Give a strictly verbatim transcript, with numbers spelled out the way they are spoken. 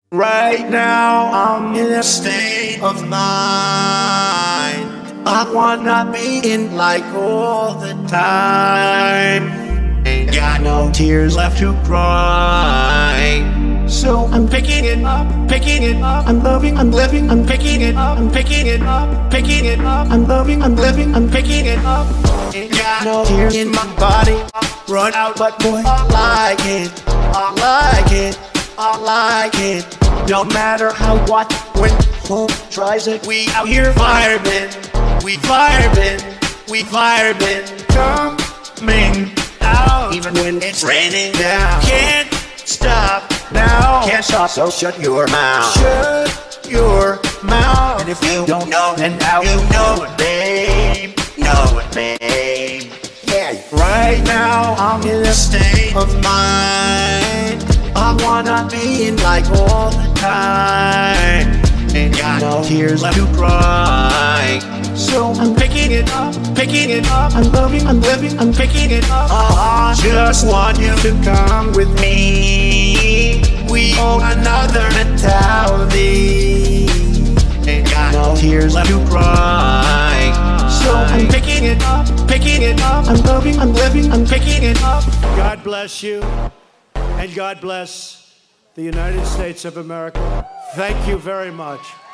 Right now, I'm in a state of mind. I wanna be in like all the time. Ain't got no tears left to cry. So I'm picking it up, picking it up. I'm loving, I'm living, I'm picking it up, I'm picking it up, picking it up. I'm loving, I'm living, I'm picking it up. Ain't got no tears in my body. Run out, but boy, I like it, I like it, I like it. Don't matter how, what, when, who tries it. We out here vibing, we vibing, we vibing. Coming out, even when it's raining down. Can't stop now, can't stop, so shut your mouth. Shut your mouth. And if you don't know, then now you know it, babe. Know it, babe. Yeah, right now I'm in a state of mind. I wanna be in like all the time. Ain't got no tears left to cry. So I'm picking it up, picking it up. I'm loving, I'm living, I'm picking it up. I just want you to come with me. We own another mentality. Ain't got no tears left to cry. So I'm picking it up, picking it up. I'm loving, I'm living, I'm picking it up. God bless you. And God bless the United States of America. Thank you very much.